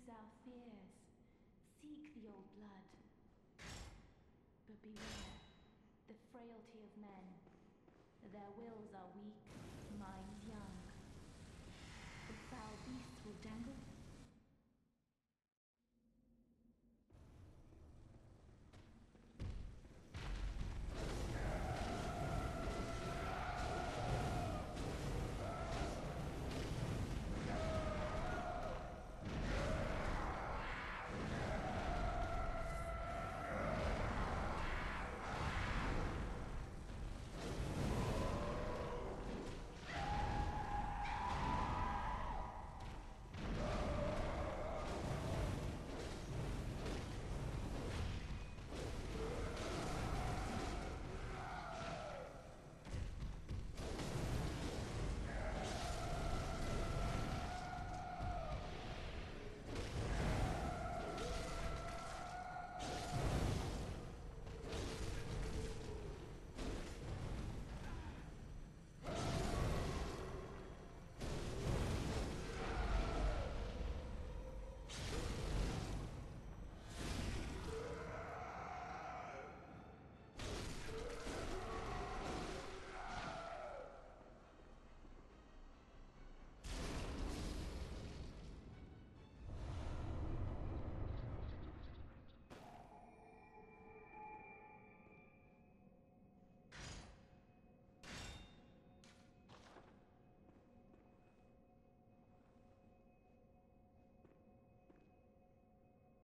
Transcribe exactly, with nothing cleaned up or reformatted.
ease our fears. Seek the old blood. But beware the frailty of men. Their wills are weak, minds